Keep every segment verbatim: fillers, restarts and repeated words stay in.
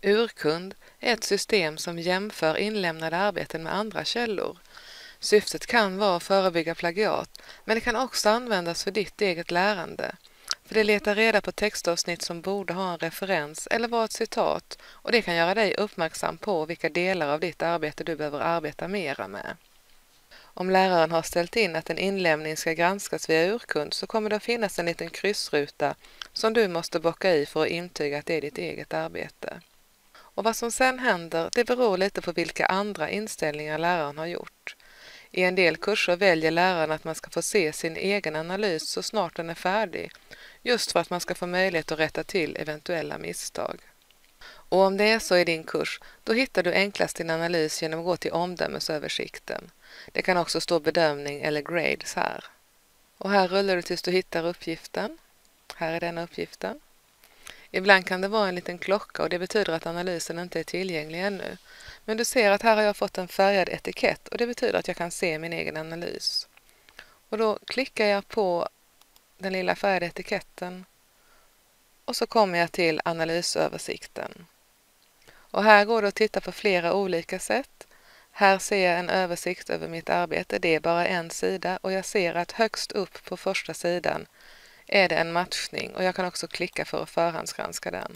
Urkund är ett system som jämför inlämnade arbeten med andra källor. Syftet kan vara att förebygga plagiat, men det kan också användas för ditt eget lärande. För det letar reda på textavsnitt som borde ha en referens eller vara ett citat, och det kan göra dig uppmärksam på vilka delar av ditt arbete du behöver arbeta mera med. Om läraren har ställt in att en inlämning ska granskas via urkund så kommer det att finnas en liten kryssruta som du måste bocka i för att intyga att det är ditt eget arbete. Och vad som sen händer, det beror lite på vilka andra inställningar läraren har gjort. I en del kurser väljer läraren att man ska få se sin egen analys så snart den är färdig, just för att man ska få möjlighet att rätta till eventuella misstag. Och om det är så i din kurs, då hittar du enklast din analys genom att gå till omdömesöversikten. Det kan också stå bedömning eller grades här. Och här rullar du tills du hittar uppgiften. Här är den uppgiften. Ibland kan det vara en liten klocka och det betyder att analysen inte är tillgänglig ännu. Men du ser att här har jag fått en färgad etikett och det betyder att jag kan se min egen analys. Och då klickar jag på den lilla färgade etiketten och så kommer jag till analysöversikten. Och här går det att titta på flera olika sätt. Här ser jag en översikt över mitt arbete, det är bara en sida och jag ser att högst upp på första sidan är det en matchning och jag kan också klicka för att förhandsgranska den.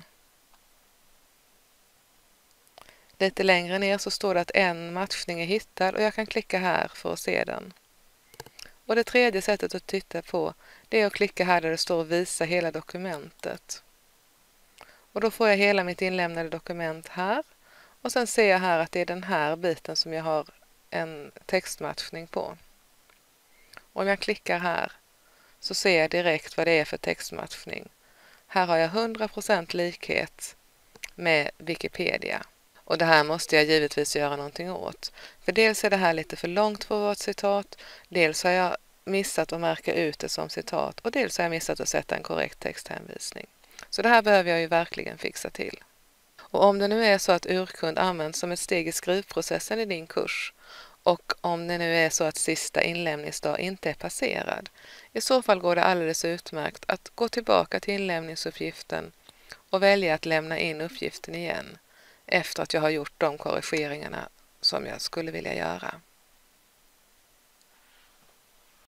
Lite längre ner så står det att en matchning är hittad och jag kan klicka här för att se den. Och det tredje sättet att titta på det är att klicka här där det står visa hela dokumentet. Och då får jag hela mitt inlämnade dokument här och sen ser jag här att det är den här biten som jag har en textmatchning på. Och om jag klickar här så ser jag direkt vad det är för textmatchning. Här har jag hundra procent likhet med Wikipedia. Och det här måste jag givetvis göra någonting åt. För dels är det här lite för långt för att vara ett citat. Dels har jag missat att märka ut det som citat. Och dels har jag missat att sätta en korrekt texthänvisning. Så det här behöver jag ju verkligen fixa till. Och om det nu är så att urkund används som ett steg i skrivprocessen i din kurs och om det nu är så att sista inlämningsdag inte är passerad, i så fall går det alldeles utmärkt att gå tillbaka till inlämningsuppgiften och välja att lämna in uppgiften igen efter att jag har gjort de korrigeringarna som jag skulle vilja göra.